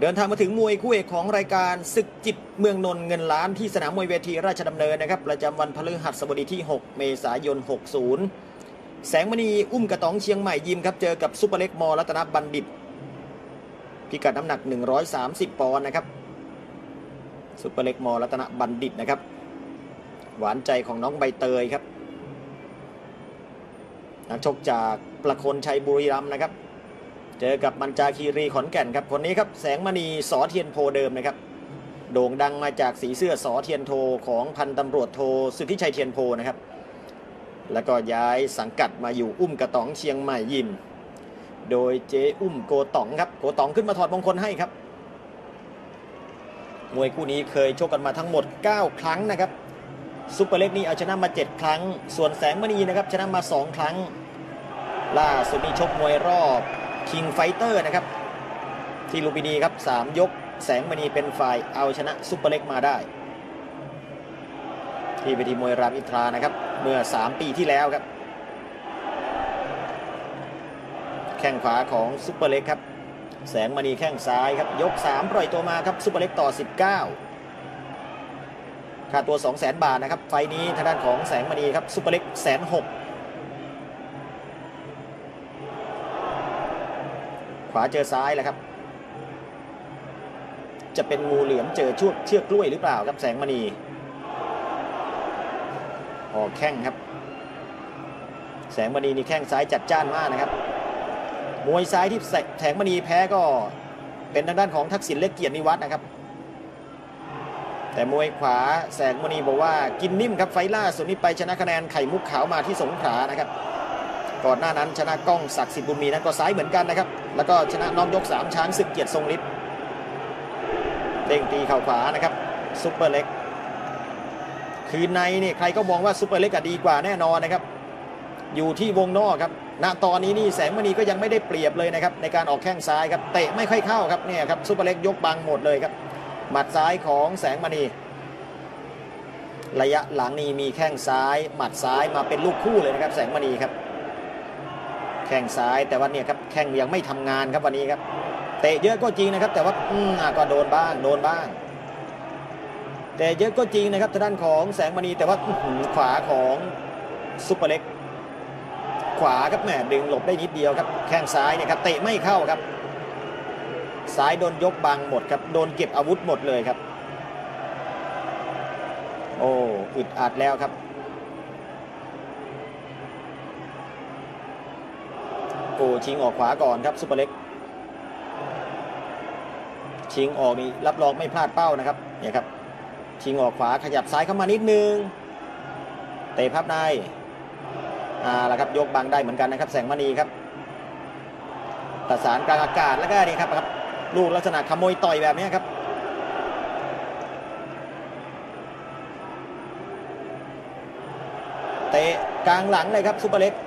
เดินทางมาถึงมวยคู่เอกของรายการศึกจิตเมืองนนท์เงินล้านที่สนามมวยเวทีราชดำเนินนะครับประจำวันพฤหัสบดีที่6เมษายน60แสงมณีอุ้มกระตองเชียงใหม่ยิมครับเจอกับซุปเปอร์เล็กมรัตนบัณฑิตพิกัดน้ำหนัก130ปอนด์นะครับซุปเปอร์เล็กมรัตนบัณฑิตนะครับหวานใจของน้องใบเตยครับนักชกจากประโคนชัยบุรีรัมย์นะครับเจอกับมัญจาคีรีขอนแก่นครับคนนี้ครับแสงมณีสอเทียนโพเดิมนะครับโด่งดังมาจากสีเสื้อสอเทียนโทของพันตำรวจโทสุทธิชัยเทียนโพนะครับแล้วก็ย้ายสังกัดมาอยู่อุ้มกระตองเชียงใหม่ยิมโดยเจ๊อุ้มโกตองครับโกตองขึ้นมาถอดมงคลให้ครับมวยคู่นี้เคยชกกันมาทั้งหมด9ครั้งนะครับซุปเปอร์เล็กนี่เอาชนะมา7ครั้งส่วนแสงมณีนะครับชนะมา2ครั้งล่าสุดนี้ชกมวยรอบคิงไฟเตอร์นะครับที่ลุมพินีครับ3ยกแสงมณีเป็นฝ่ายเอาชนะซุปเปอร์เล็กมาได้ที่เวทีมวยรามอินทรานะครับเมื่อ3ปีที่แล้วครับแข้งขวาของซุปเปอร์เล็กครับแสงมณีแข้งซ้ายครับยก3ปล่อยตัวมาครับซุปเปอร์เล็กต่อ19ค่าตัว 200,000 บาทนะครับไฟนี้ทางด้านของแสงมณีครับซุปเปอร์เล็ก160,000ขวาเจอซ้ายแล้วครับจะเป็นงูเหลือมเจอเชือกกล้วยหรือเปล่าครับแสงมณีออกแข้งครับแสงมณีนี่แข้งซ้ายจัดจ้านมากนะครับมวยซ้ายที่แสงมณีแพ้ก็เป็นทางด้านของทักษิณเล็กเกียรตินิวัฒน์นะครับแต่มวยขวาแสงมณีบอกว่ากินนิ่มครับไฟล่าสุดนี้ไปชนะคะแนนไข่มุกขาวมาที่สงขลานะครับก่อนหน้านั้นชนะก้องศักดิ์สิทธิ์บุญมีนั้นก็ซ้ายเหมือนกันนะครับแล้วก็ชนะน้องยก3ช้างศึกเกียรติทรงฤทธิ์เด้งตีเข่าขวานะครับซุปเปอร์เล็กคือในนี่ใครก็มองว่าซุปเปอร์เล็กดีกว่าแน่นอนนะครับอยู่ที่วงนอกครับณตอนนี้นี่แสงมณีก็ยังไม่ได้เปรียบเลยนะครับในการออกแข้งซ้ายครับเตะไม่ค่อยเข้าครับเนี่ยครับซุปเปอร์เล็กยกบังหมดเลยครับหมัดซ้ายของแสงมณีระยะหลังนี้มีแข้งซ้ายหมัดซ้ายมาเป็นลูกคู่เลยนะครับแสงมณีครับแข้งซ้ายแต่ว่าเนี่ยครับแข้งยังไม่ทำงานครับวันนี้ครับเตะเยอะก็จริงนะครับแต่ว่าก็โดนบ้างแต่เยอะก็จริงนะครับทางด้านของแสงมณีแต่ว่าขวาของซุปเปอร์เล็กขวาครับแหมดึงหลบได้นิดเดียวครับแข้งซ้ายเนี่ยครับเตะไม่เข้าครับซ้ายโดนยกบังหมดครับโดนเก็บอาวุธหมดเลยครับโอ้อึดอัดแล้วครับโอ้ชิงออกขวาก่อนครับซุปเปอร์เล็กชิงออกนี่รับรองไม่พลาดเป้านะครับเนี่ยครับชิงออกขวาขยับซ้ายเข้ามานิดนึงเตะพับในแล้วครับยกบังได้เหมือนกันนะครับแสงมณีครับประสานกลางอากาศแล้วก็นี่ครับลูกลักษณะขโมยต่อยแบบนี้ครับเตะกลางหลังเลยครับซุปเปอร์เล็ก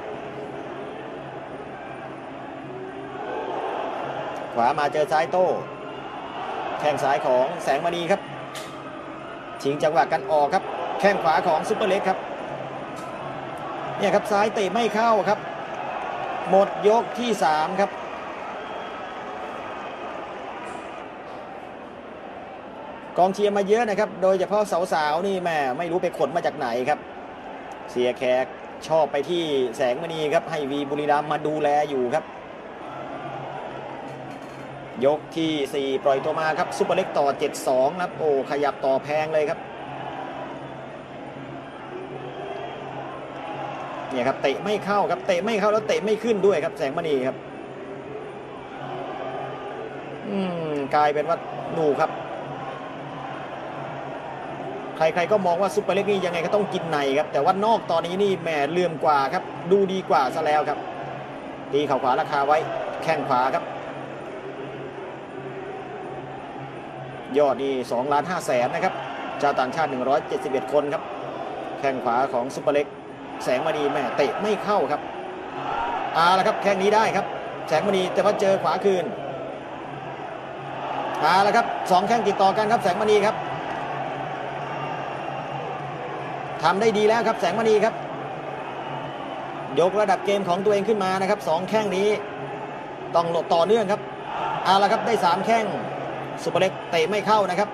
ขวามาเจอซ้ายโต้แข้งซ้ายของแสงมณีครับชิงจังหวะกันออกครับแข้งขวาของซุปเปอร์เล็กครับเนี่ยครับซ้ายเตะไม่เข้าครับหมดยกที่3ครับกองเชียร์มาเยอะนะครับโดยเฉพาะสาวๆนี่แม่ไม่รู้ไปขนมาจากไหนครับเสียแขกชอบไปที่แสงมณีครับให้วีบุรีรัมย์มาดูแลอยู่ครับยกที่4ปล่อยตัวมาครับซุปเปอร์เล็กต่อ7-2ครับโอ้ขยับต่อแพงเลยครับเนี่ยครับเตะไม่เข้าครับเตะไม่เข้าแล้วเตะไม่ขึ้นด้วยครับแสงมณีครับกลายเป็นว่าหนูครับใครๆก็มองว่าซุปเปอร์เล็กนี่ยังไงก็ต้องกินในครับแต่ว่านอกตอนนี้นี่แหมเลื่อมกว่าครับดูดีกว่าซะแล้วครับตีเข่าขวาราคาไว้แข้งขวาครับยอดนี่2,500,000นะครับชาวต่างชาติ171คนครับแข้งขวาของซุปเปอร์เล็กแสงมณีแม่เตะไม่เข้าครับแล้วครับแข้งนี้ได้ครับแสงมณีแต่ว่าเจอขวาคืนแล้วครับ2แข้งติดต่อกันครับแสงมณีครับทำได้ดีแล้วครับแสงมณีครับยกระดับเกมของตัวเองขึ้นมานะครับ2แข้งนี้ต้องต่อเนื่องครับเอาละครับได้3แข้งซุปเปอร์เล็กเตะไม่เข้านะครับ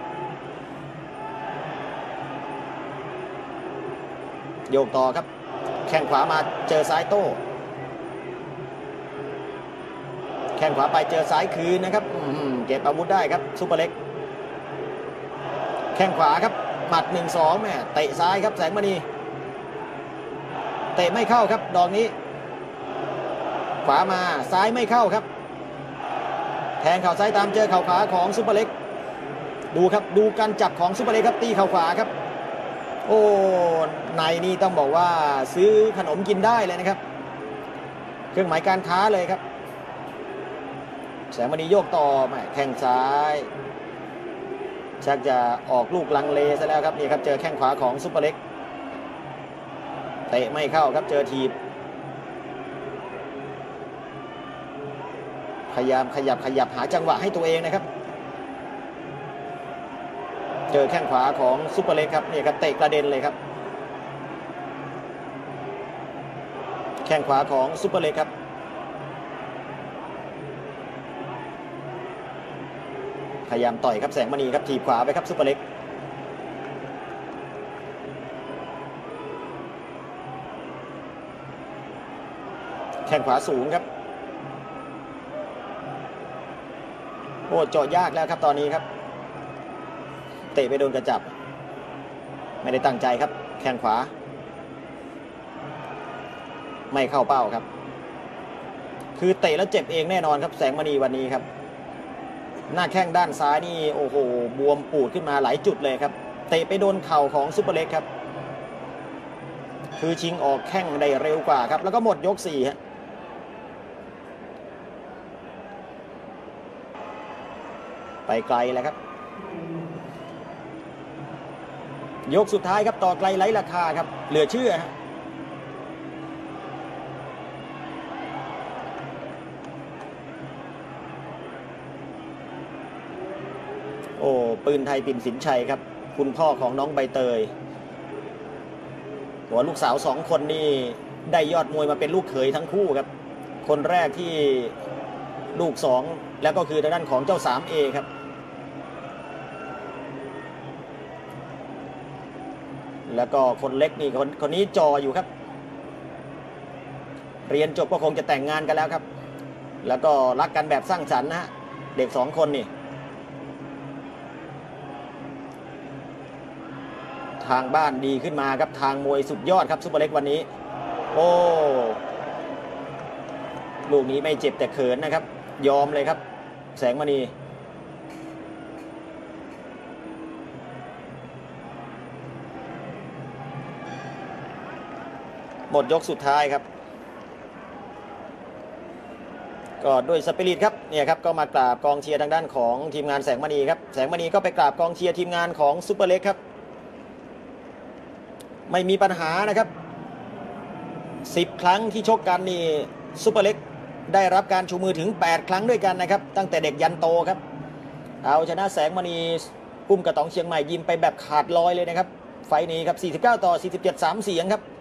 โยกต่อครับแข้งขวามาเจอซ้ายโต้แข้งขวาไปเจอซ้ายคืนนะครับเก็บอาวุธได้ครับซุปเปอร์เล็กแข้งขวาครับหมัด 1-2 แม่เตะซ้ายครับแสงมณีเตะไม่เข้าครับดอกนี้ขวามาซ้ายไม่เข้าครับแทงเข่าซ้ายตามเจอเข่าขวาของซุปเปอร์เล็กดูครับดูการจับของซุปเปอร์เล็กครับตีเข่าขวาครับโอ้ในนี่ต้องบอกว่าซื้อขนมกินได้เลยนะครับเครื่องหมายการค้าเลยครับแสงมณีโยกต่อแข้งซ้ายชักจะออกลูกลังเลซะแล้วครับนี่ครับเจอแข้งขวาของซุปเปอร์เล็กเตะไม่เข้าครับเจอทีบพยายามขยับหาจังหวะให้ตัวเองนะครับเจอแข้งขวาของซุปเปอร์เล็กครับนี่ครับเตะกระเด็นเลยครับแข้งขวาของซุปเปอร์เล็กครับพยายามต่อยครับแสงมณีครับถีบขวาไปครับซุปเปอร์เล็กแข้งขวาสูงครับโอ้เจาะยากแล้วครับตอนนี้ครับเตะไปโดนกระจับไม่ได้ตั้งใจครับแข้งขวาไม่เข้าเป้าครับคือเตะแล้วเจ็บเองแน่นอนครับแสงมณีวันนี้ครับหน้าแข้งด้านซ้ายนี่โอ้โหบวมปูดขึ้นมาหลายจุดเลยครับเตะไปโดนเข่าของซุปเปอร์เล็กครับคือชิงออกแข้งได้เร็วกว่าครับแล้วก็หมดยก4ฮะไปไกลแล้วครับยกสุดท้ายครับต่อไกลไร้ราคาครับเหลือเชื่อฮะโอ้ปืนไทยปิ่นสินชัยครับคุณพ่อของน้องใบเตยหัวลูกสาว2คนนี่ได้ยอดมวยมาเป็นลูกเขยทั้งคู่ครับคนแรกที่ลูก2แล้วก็คือทางด้านของเจ้า 3A ครับแล้วก็คนเล็กนี่คนนี้จออยู่ครับเรียนจบก็คงจะแต่งงานกันแล้วครับแล้วก็รักกันแบบสร้างสรรค์นะฮะเด็ก2คนนี่ทางบ้านดีขึ้นมาครับทางมวยสุดยอดครับซุปเปอร์เล็กวันนี้โอ้ลูกนี้ไม่เจ็บแต่เขินนะครับยอมเลยครับแสงมณีหมดยกสุดท้ายครับก็ด้วยสปิริตครับเนี่ยครับก็มากราบกองเชียร์ทางด้านของทีมงานแสงมณีครับแสงมณีก็ไปกราบกองเชียร์ทีมงานของซุปเปอร์เล็กครับไม่มีปัญหานะครับ10 ครั้งที่ชกกันนี่ซุปเปอร์เล็กได้รับการชูมือถึง8 ครั้งด้วยกันนะครับตั้งแต่เด็กยันโตครับเอาชนะแสงมณีกุ้มกระต๋องเชียงใหม่ยิมไปแบบขาดลอยเลยนะครับไฟนี้ครับ49-47 3 เสียงครับ